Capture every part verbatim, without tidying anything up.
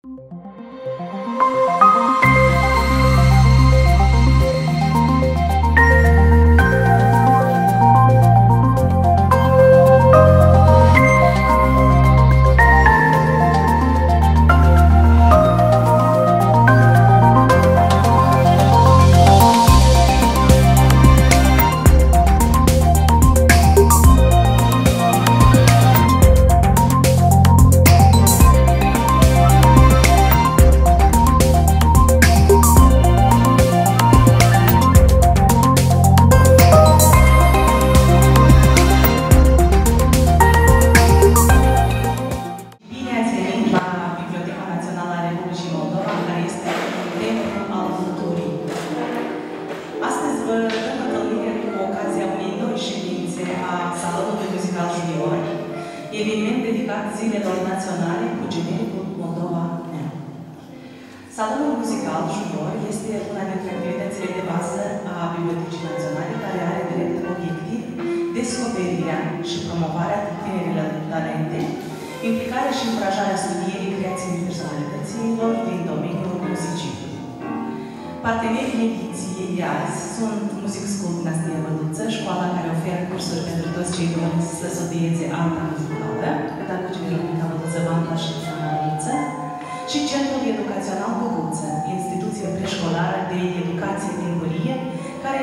Eveniment dedicat zilelor naționale cu genericul Moldova Mea. Salonul muzical junior este una dintre activitățile de bază a Bibliotecii Naționale, care are drept obiectiv descoperirea și promovarea tinerilor talente, implicarea și încurajarea studierii creației personalităților din domeniul muzicii. Partenerii ediției de azi sunt Music School Dinastia Băduță, școala care oferă cursuri pentru toți cei doriți să studieze arta muzicală, pedagogii Romica Băduță, Banda și Ana Băduță, și Centrul Educațional Băduță, instituție preșcolară de educație timpurie, care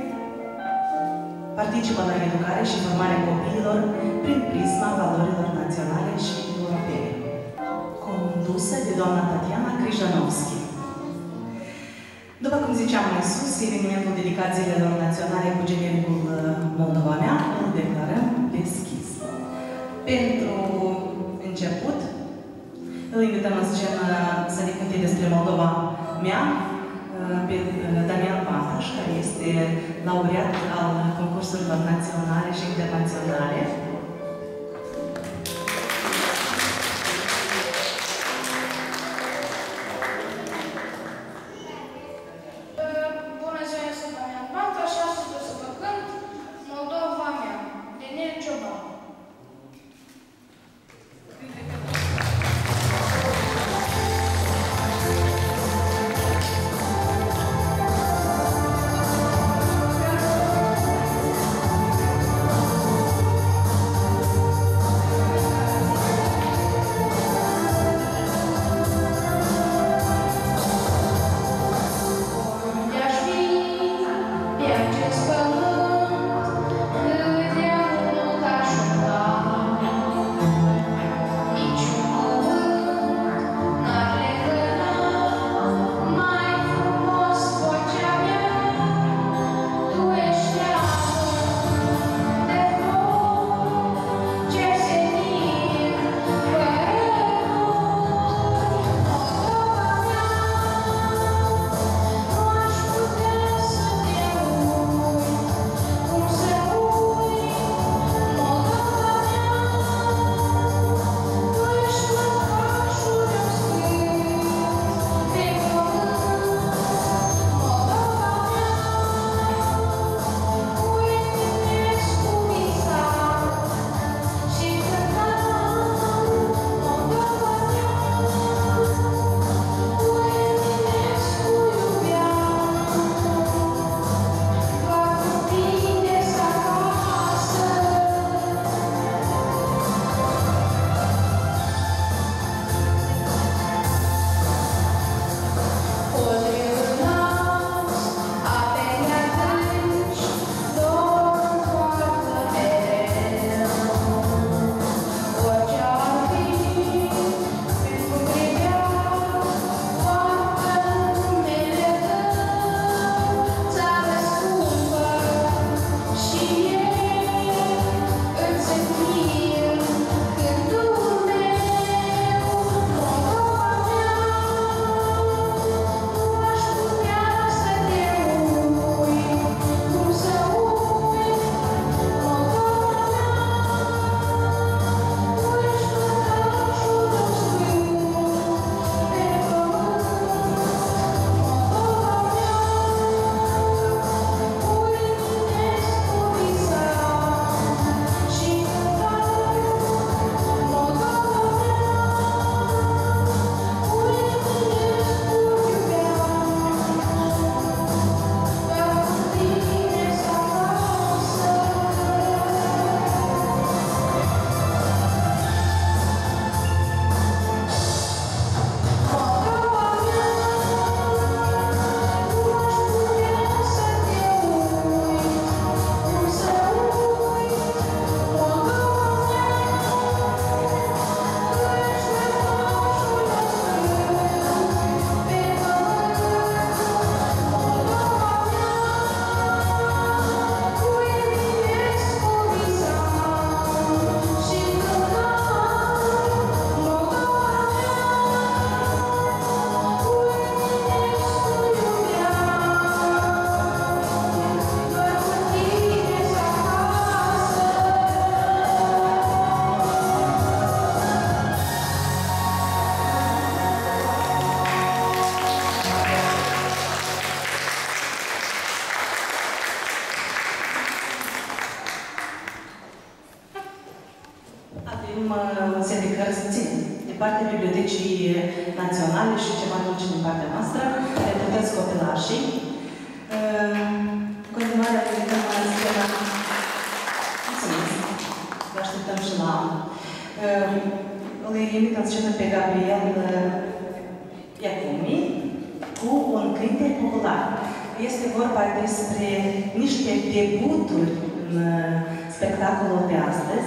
participă la educare și formarea copiilor prin prisma valorilor naționale și europene, condusă de doamna Tatiana Crijanovski. După cum ziceam mai sus, evenimentul dedicat zilelor naționale cu genericul Moldova Mea îl declarăm deschis. Pentru început, îl invităm în scenă să ne cânte despre Moldova Mea pe Damian Pataș, care este laureat al concursurilor naționale și internaționale. Thank partea Bibliotecii Naționale și ceva dulce din partea noastră, pentru toți copilașii. În continuare, așteptăm la scena. Mulțumesc! Vă așteptăm și la anul. Îl invit în scenă pe Gabriel Iacumi cu un cântec popular. Este vorba despre niște debuturi în spectacolul de astăzi.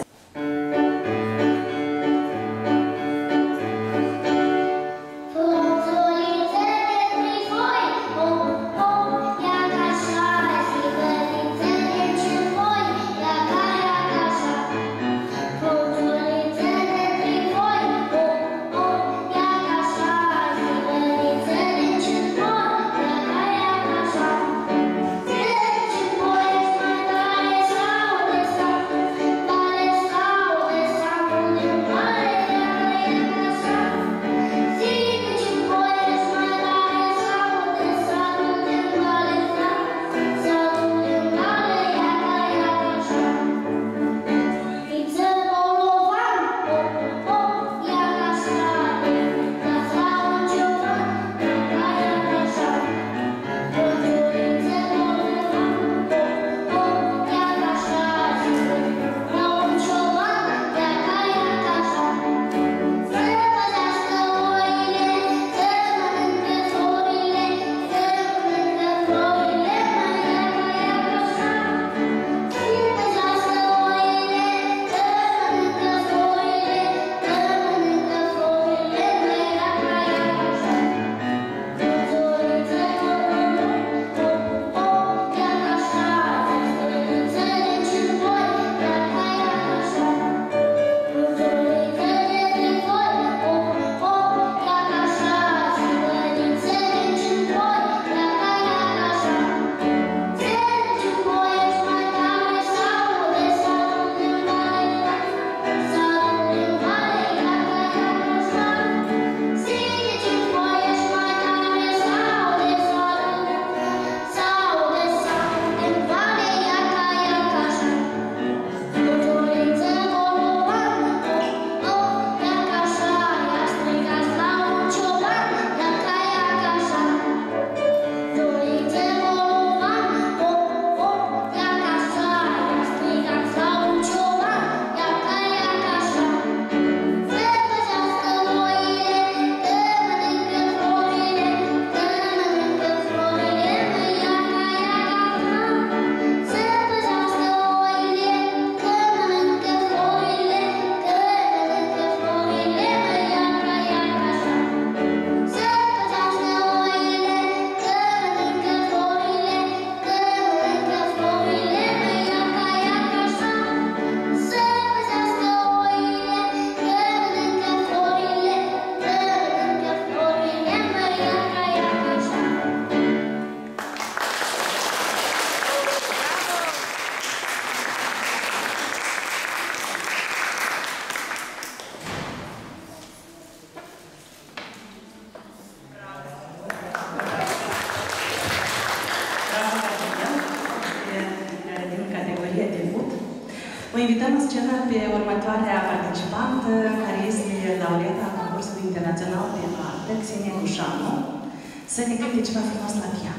O invităm în scenă pe următoarea participantă, care este laureata concursului internațional de artă, Xenia Cușanu, să ne cânte ceva frumos la pian.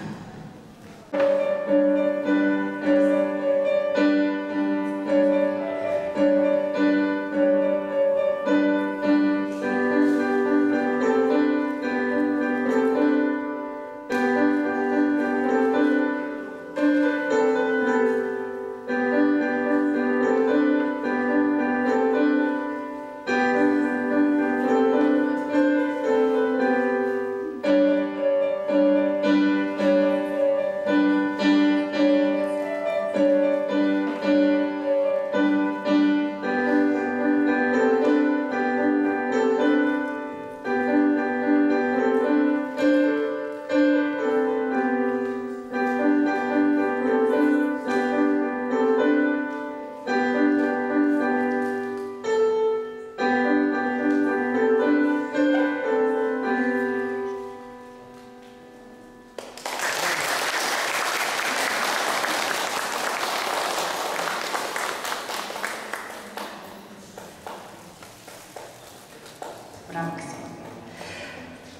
Thank you.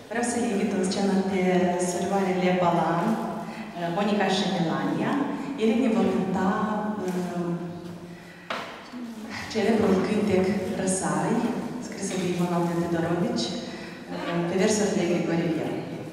Vreau să-l invit în scenă pe surioarele Balan, Monica și Melania. Ele ne vor cânta uh, celebrul cântec Răsari, scris de Ivanov Todorovici, uh, pe versuri de Grigore Viera.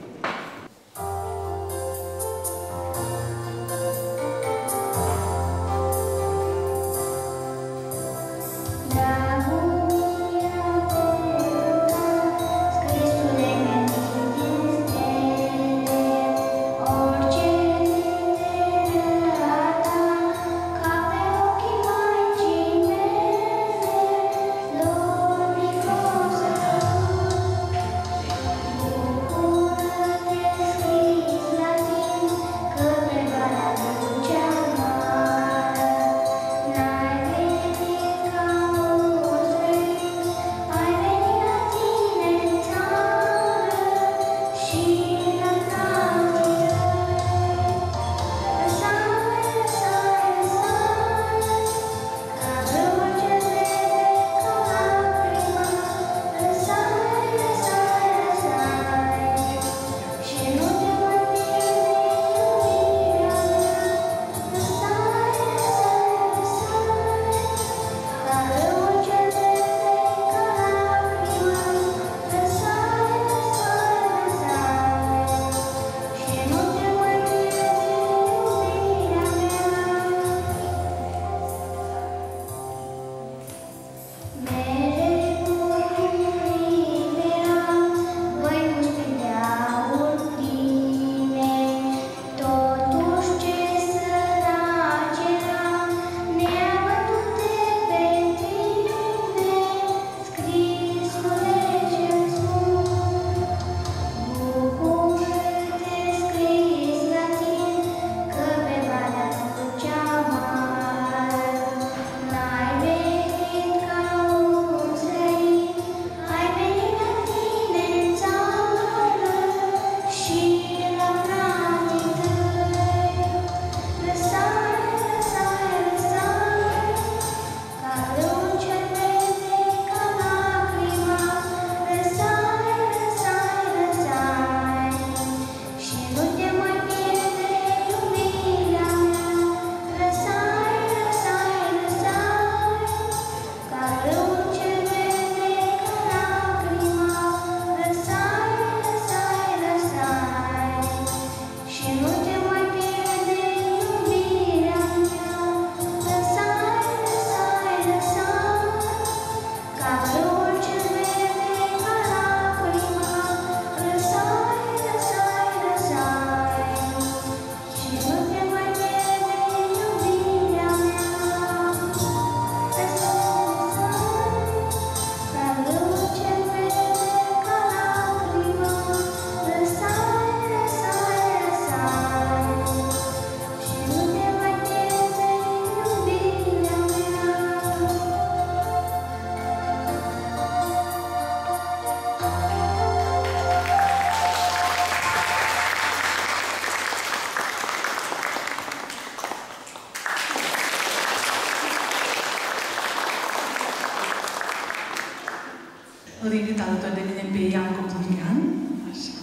Îl invit alături de mine pe Ian Coptunian. Așa.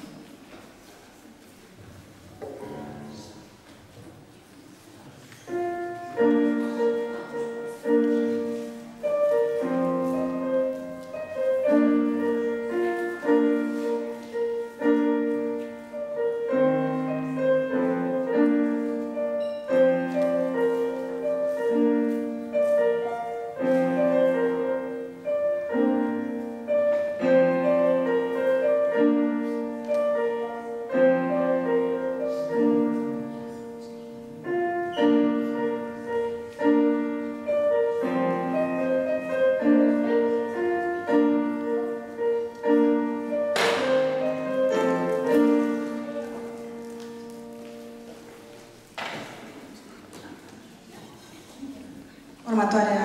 Următoarea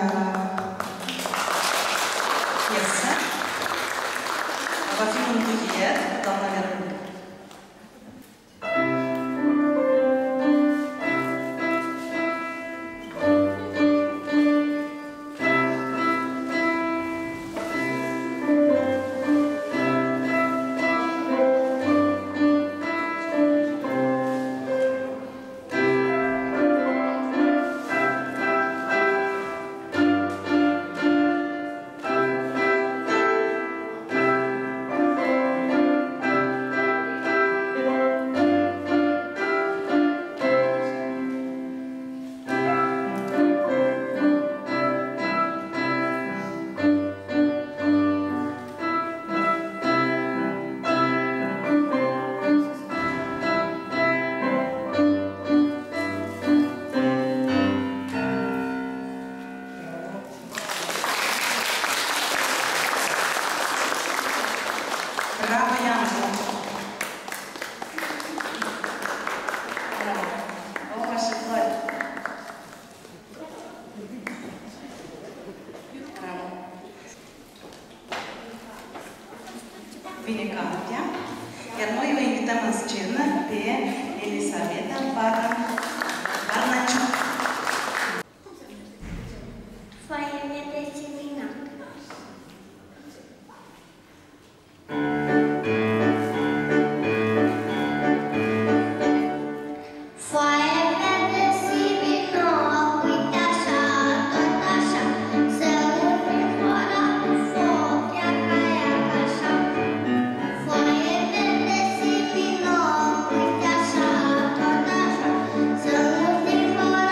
piesă va fi un duet, doamna Veronica. Thank you. Cantea, iar noi o invităm în scenă pe Elisaveta Barnaciu. Foaie verde seminat. Să nu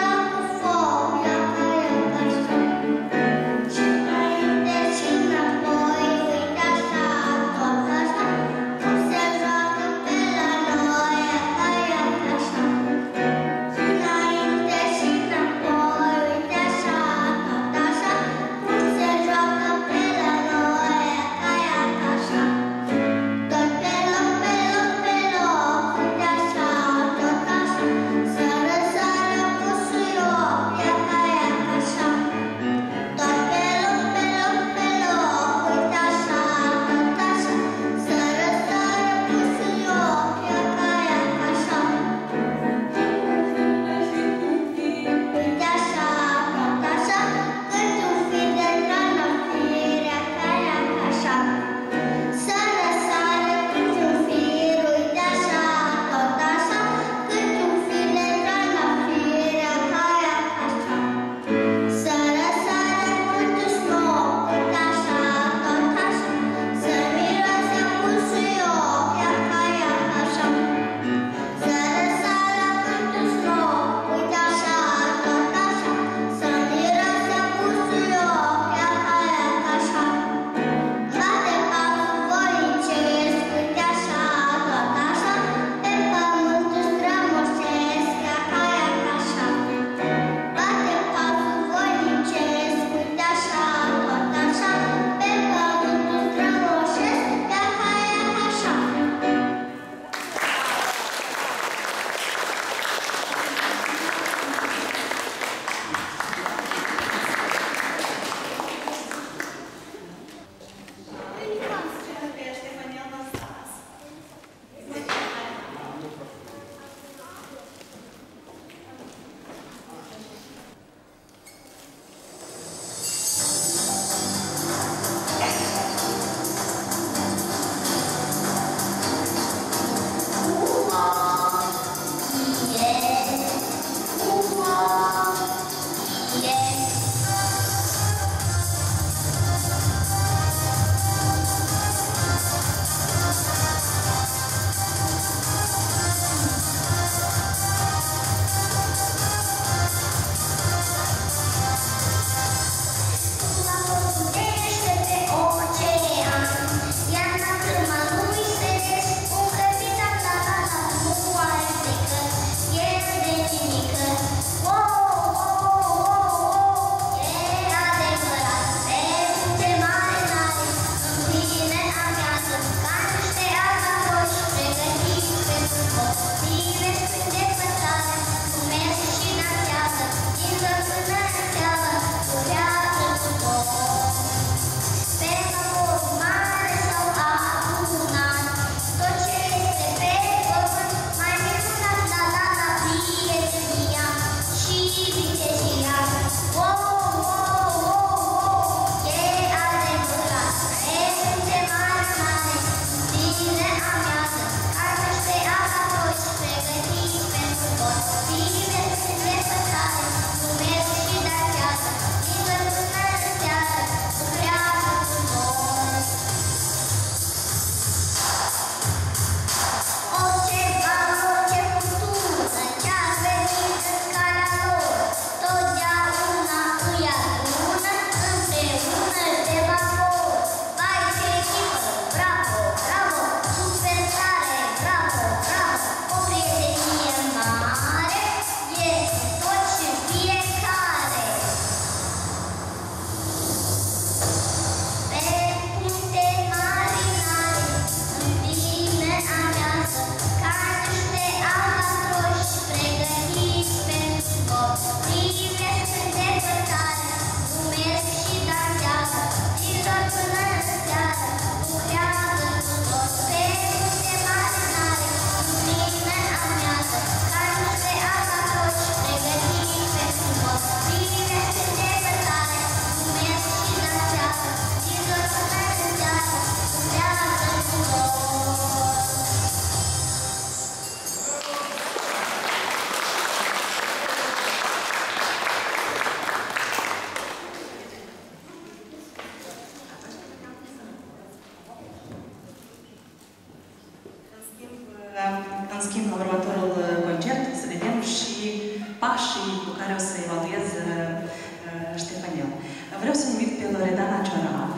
schimb la următorul concert, să vedem și pașii cu care o să evaluez Ștefanel. Vreau să invit pe Loredana Ciorav.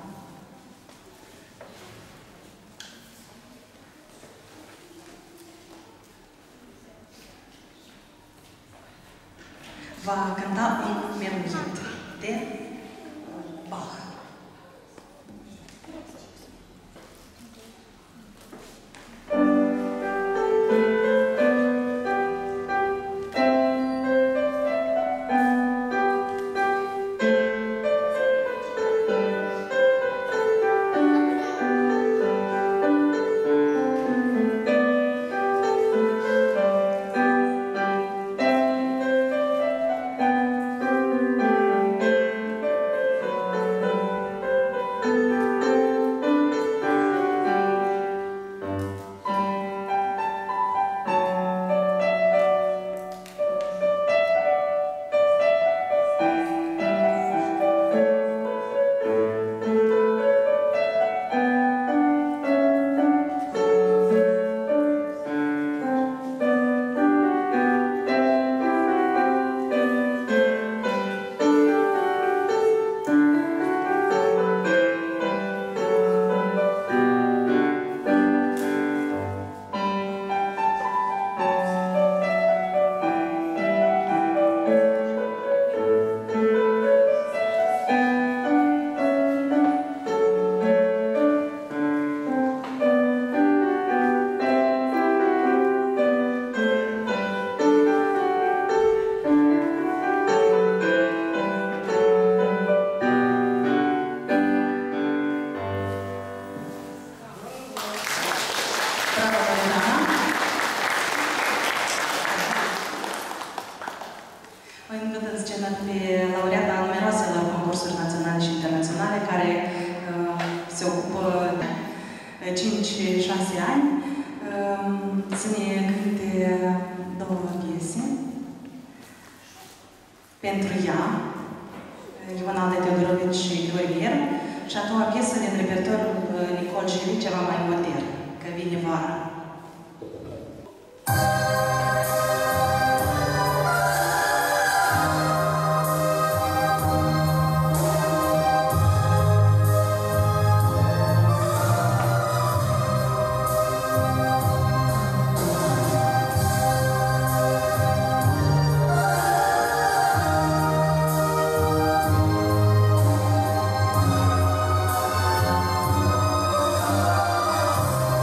Va cânta un menuet de Bach. cinci-șase ani, să ne cânte două piese pentru ea, Ionalda Teodorovici și Groi, și a doua piesă din repertoriul Nicol Jeli, ceva mai modern, că vine vara. Thank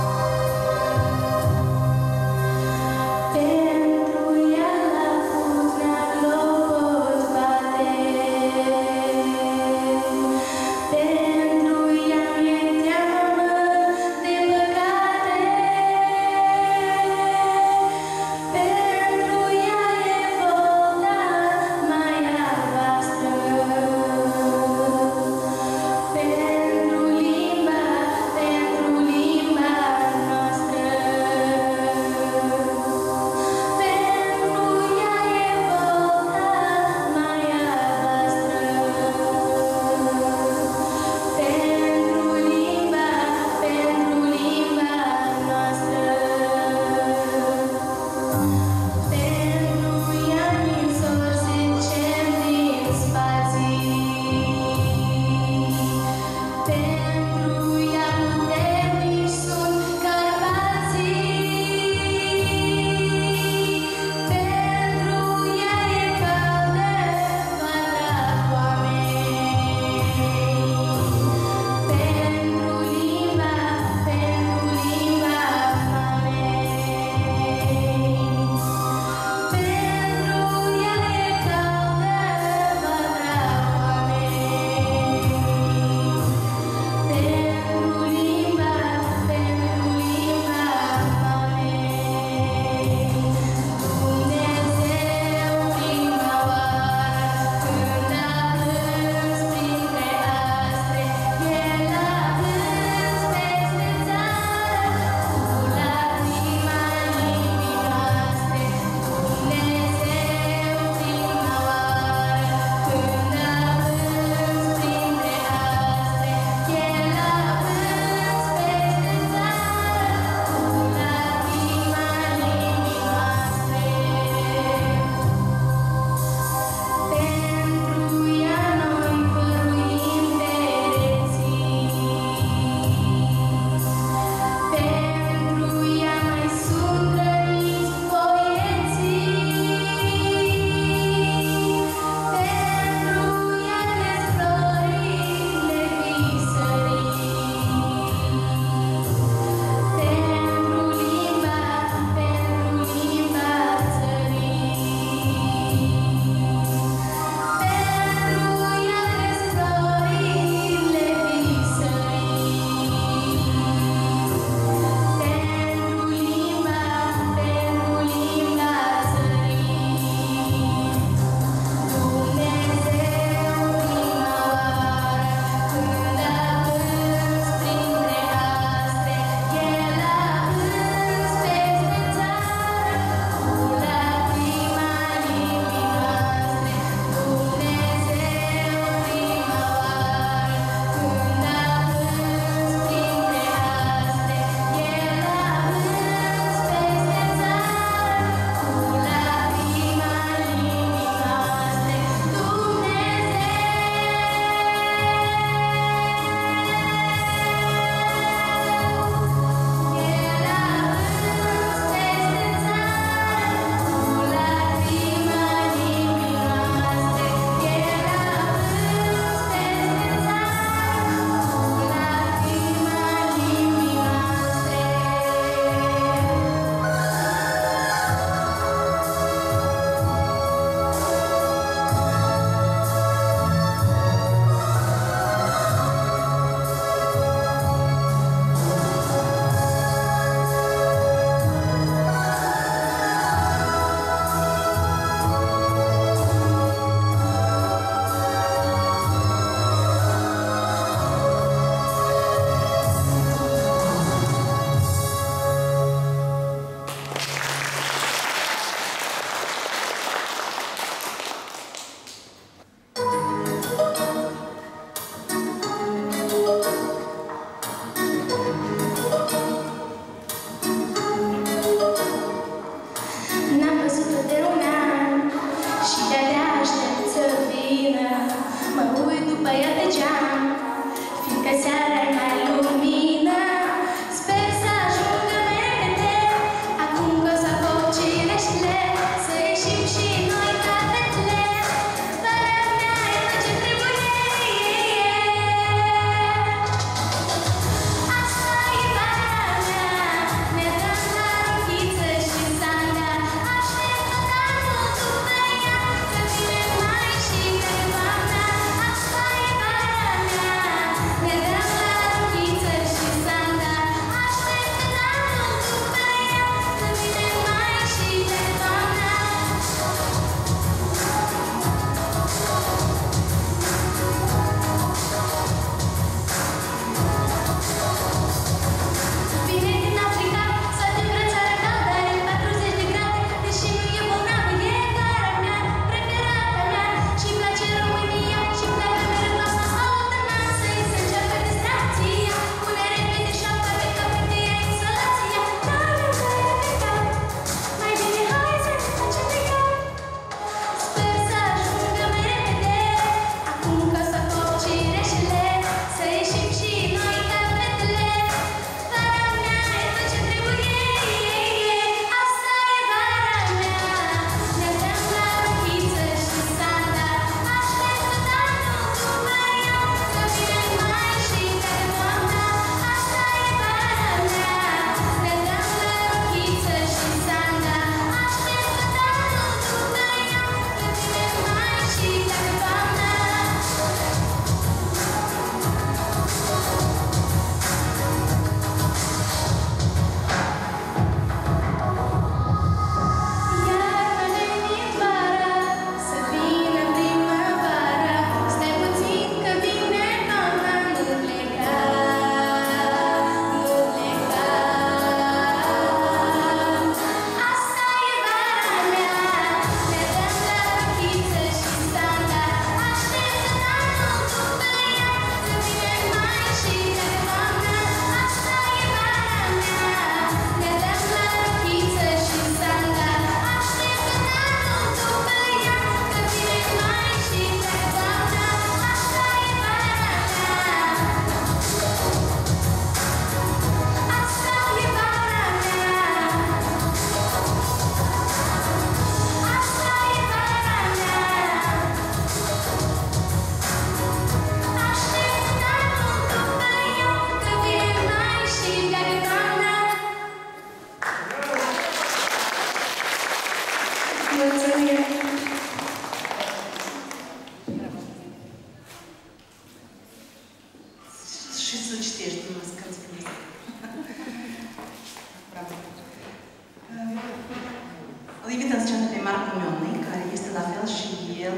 Marco Mioni, care este la fel și el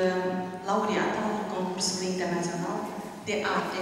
laureat al concursului internațional de arte.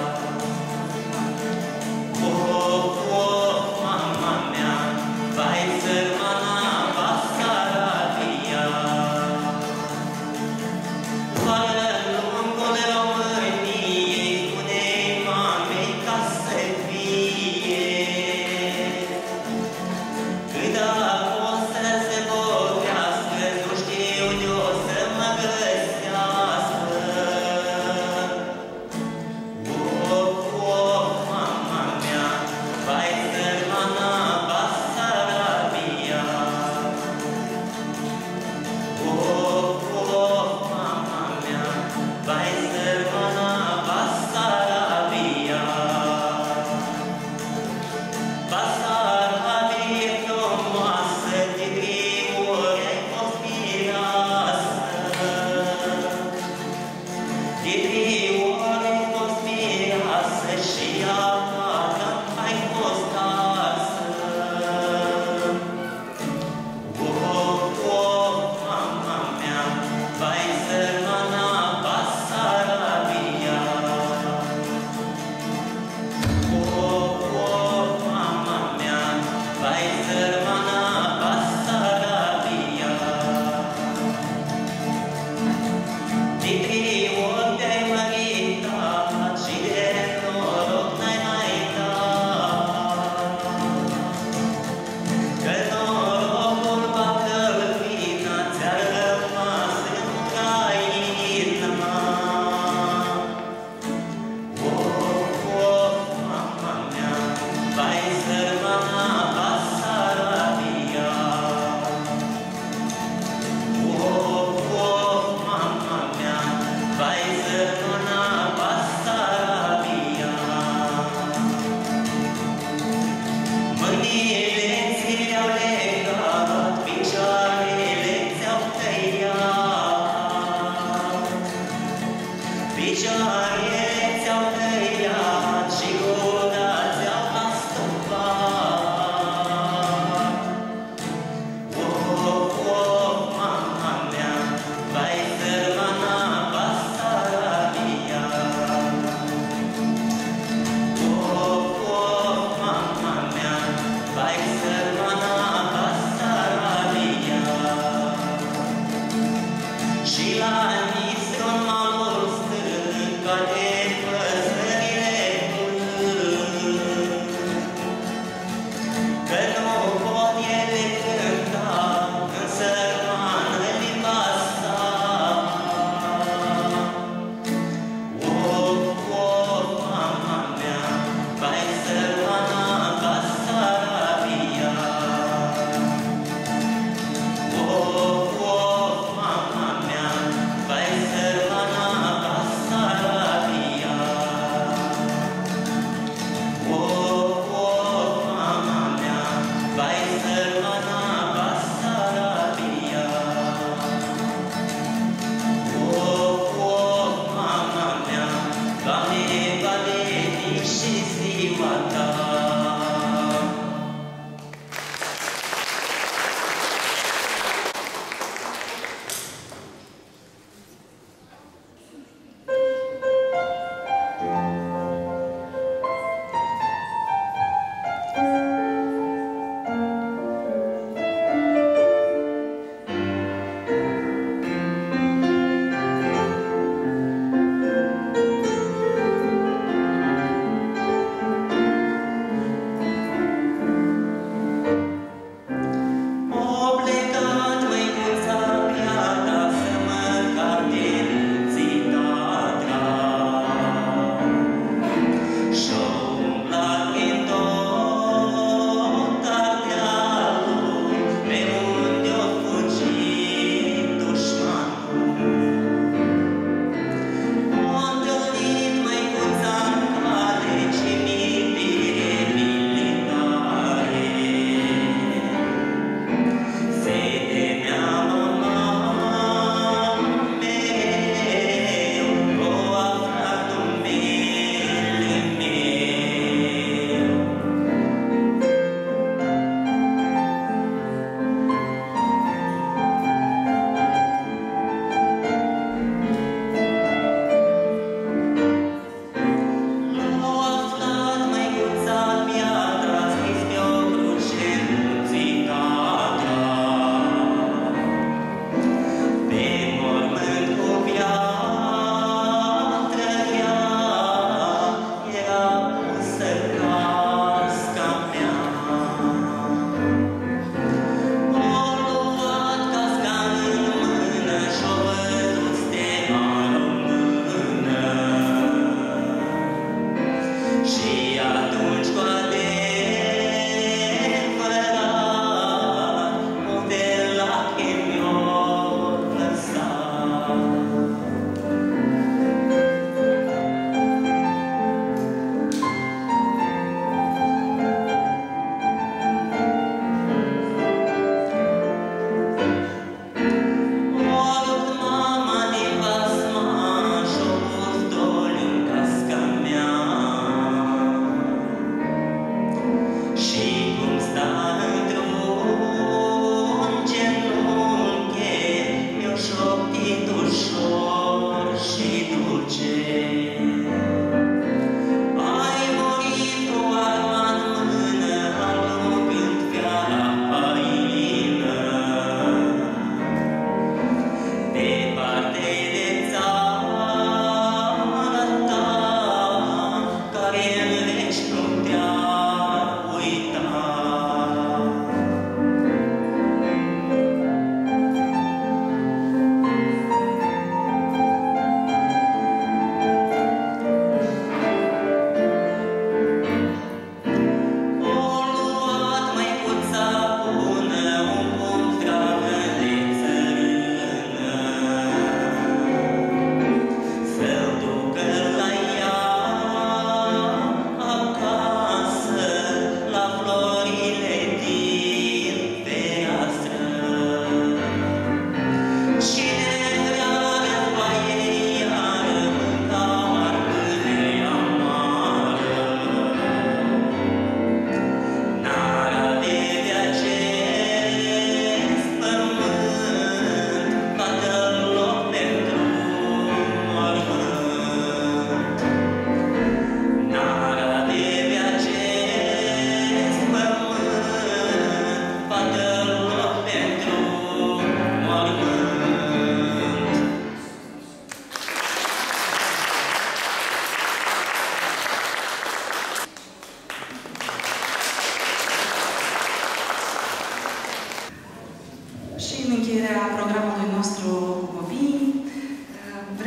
Vai Picioare ți-au tăiat și gura ți-au astupat. Of, of, mama mea, vai sărmana Basarabia. Of, of, mama mea, vai sărmana Basarabia. Și la Nistron malul stâng, toate păsările plâng, că nu pot ele cânta în sărmană limba sa. Of, of, mama mea, vai sărmana Basarabia. Of, of, mama mea, vai sărmana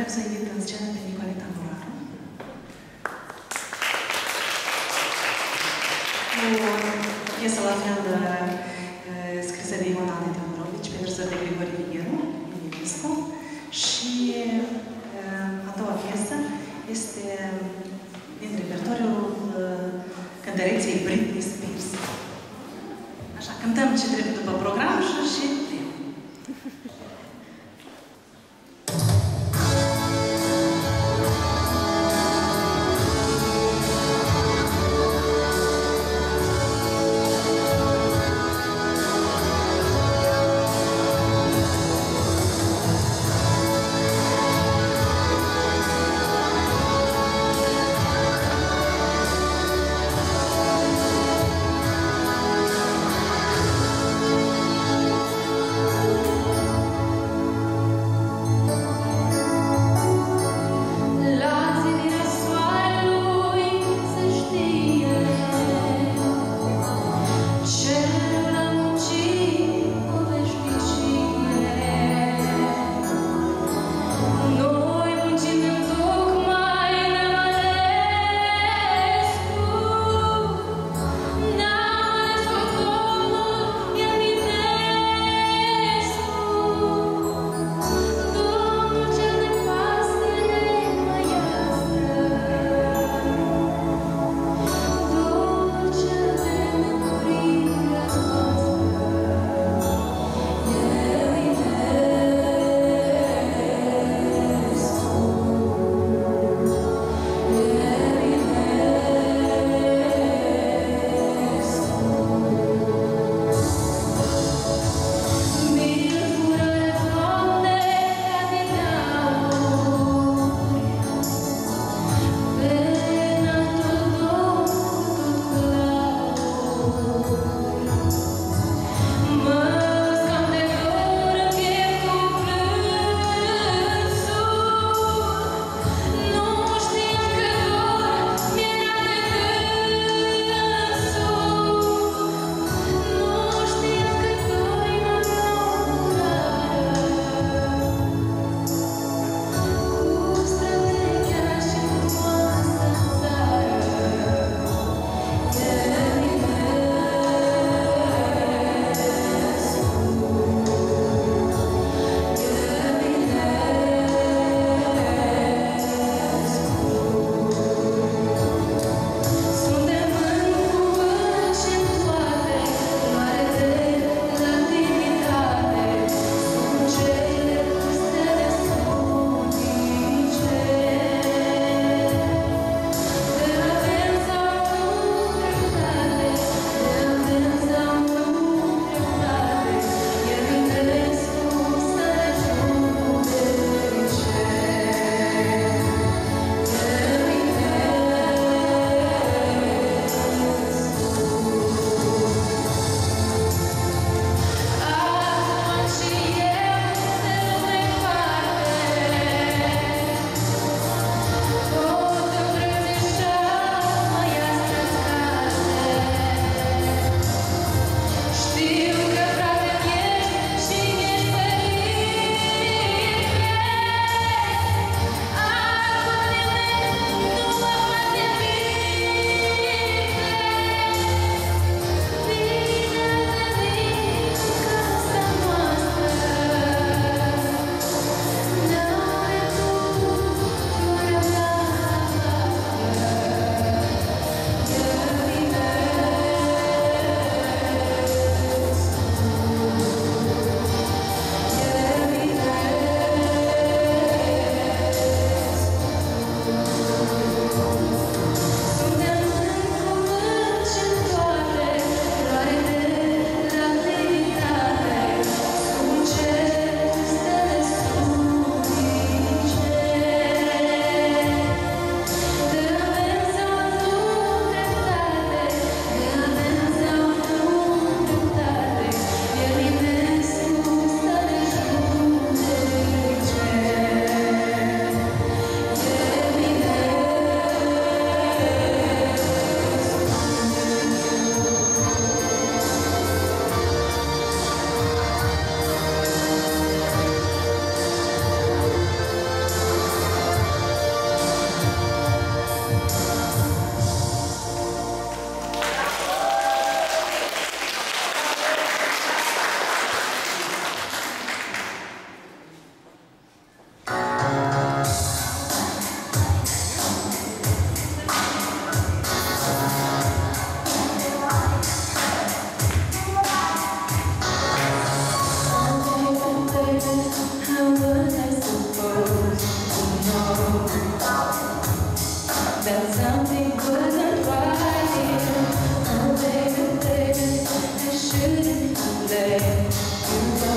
vreau să invit în scenă pe Nicoleta Muraru. Cu piesă la fel scrisă de Ion Ane Teodorovici, pe versuri de Grigore Vigheru, Eminescu. Și a doua piesă este din repertoriul cântăreței Britney Spears. Așa, cântăm ce trebuie după program și și Thank Felt something wasn't right here. Oh baby, baby, I shouldn't have let you go.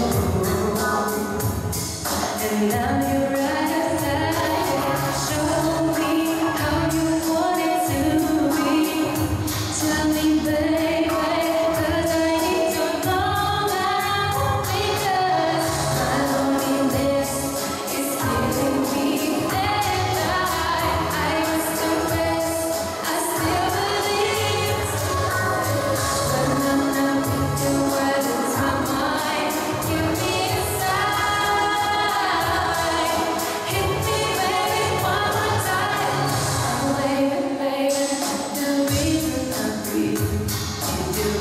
And now you're right outside. Show me how you want it to be. Tell me, baby, 'cause I need to know now. Because my loneliness is killing me. And I, I must confess, I still believe. When I'm not with you, I lose my mind. Give me a sign. Hit me, baby, one more time. Oh, baby, baby, the reason I breathe is you.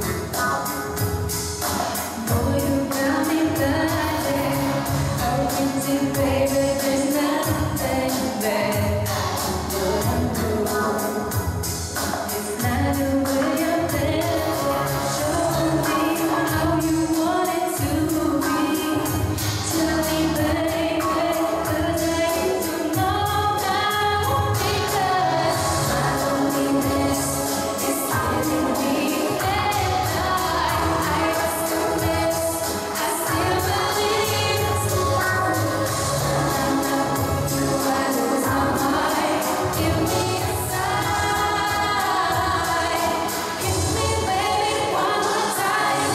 Boy, you got me blinded. Oh, empty, baby, there's nothing that I wouldn't do. It's not the way I planned. Show me how you want it to be. Tell me, baby, 'cause I need to know now. Because my loneliness is killing me. And I, I must confess, I still believe. When I'm not with you, I lose my mind. Give me a sign. Hit me, baby, one more time.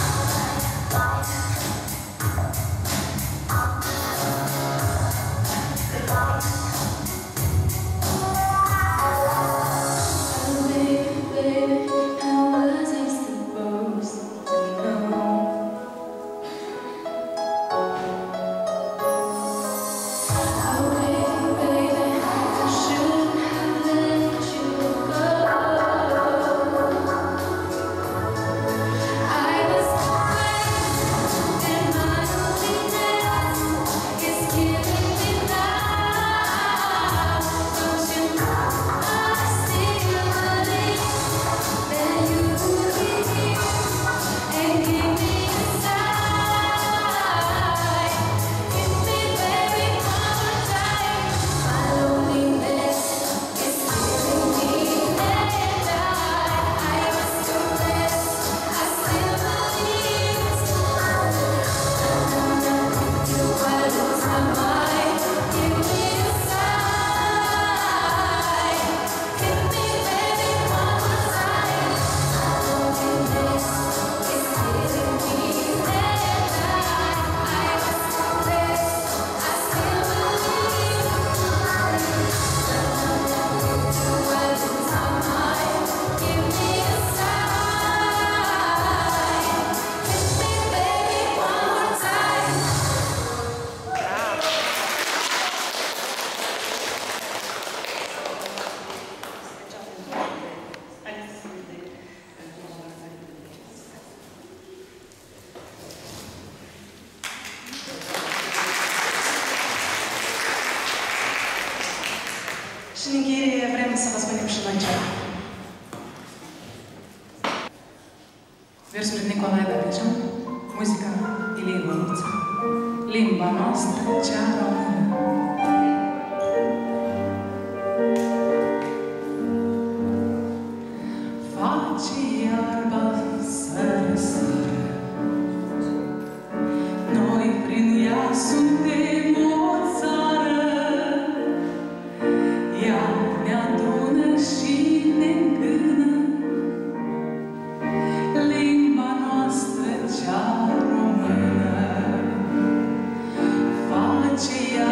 Oh, baby, baby, how was I supposed to know? Oh, baby, baby, I shouldn't have let you go. I was afraid, and my loneliness is killing me now. Don't you know I still believe that you would be here and give me a sign. Hit me, baby, one more time. My loneliness is killing me, and I, I must confess, I still believe. When I'm not with you, I lose my mind. Give me a sign. Hit me, baby, one more time. My loneliness is killing me, and I, I must confess, I still believe. When I'm not with you, I lose my mind. Give me a sign. Hit me, baby, one more time. Și în încheiere vrem să vă spunem și noi ceva. Versuri Nicolae Dădejan, muzica Ilie Bănuță, limba noastră cea română. Face iarba să răsară, noi prin ea suntem o țară. Ea ne adună și ne îngână, limba noastră cea română. Face ea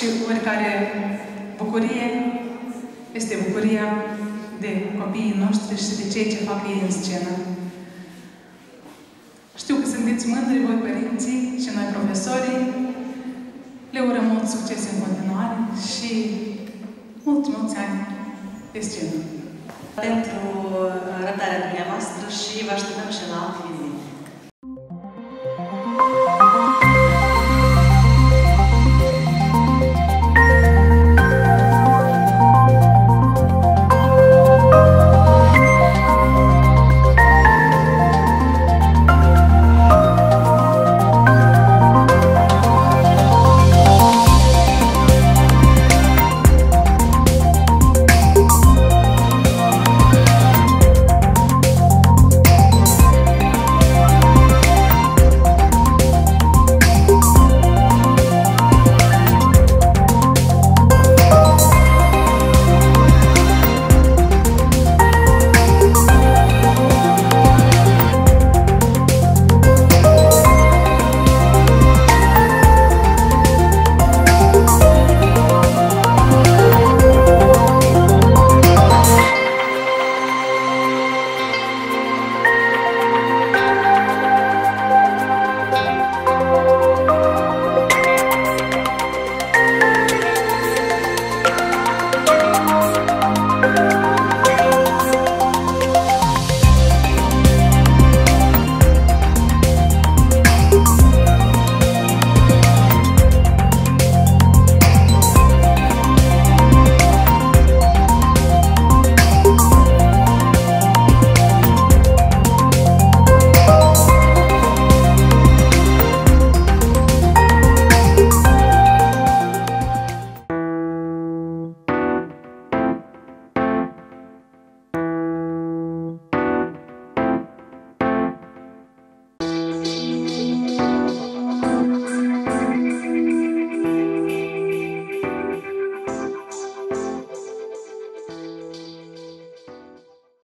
oricare bucurie este bucuria de copiii noștri și de cei ce fac ei în scenă. Știu că sunteți mândri voi părinții și noi profesorii. Le urăm mult succes în continuare și mulți, mulți ani pe scenă. Pentru răbdarea dumneavoastră și vă așteptăm și la alt film.